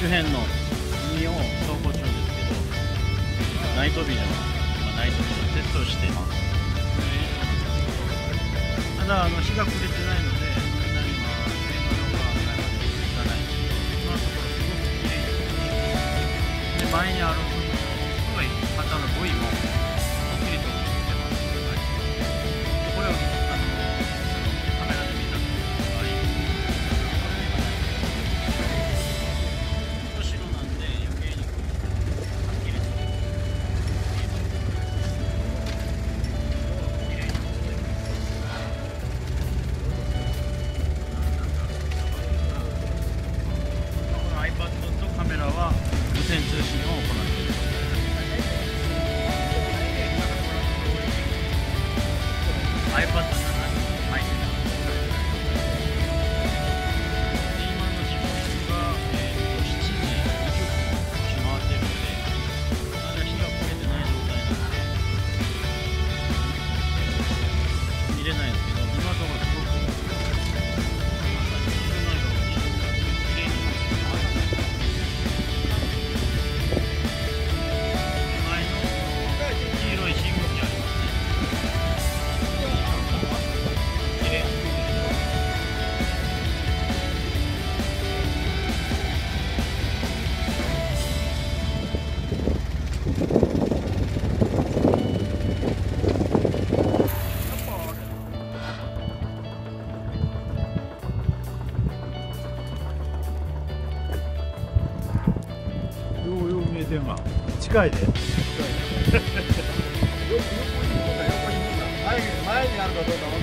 周辺の海を走行中ですけど、ナイトビジョン、ナイトビジョンテストをしています。ただ日が暮れてないので、それなりには上の方がいかないんですけど、今のところすごく綺麗です。で、前にある黒い旗の部位もはっきりと映ってます。はい、これをカメラで見たときはいい後ろなんで余計にはっきりと綺麗に映ってます。この iPad とカメラは無線通信を行っています。iPad の中に入ってた。で、今の時刻が、7時20分少し回ってるので、まだ日が暮れてない状態なので見れないんですけど、今のところすごく水の色が綺麗になってます。前の黄色い信号機ありますね。綺麗になってる。よう見えてんわ。近いで。 前にあるかどうか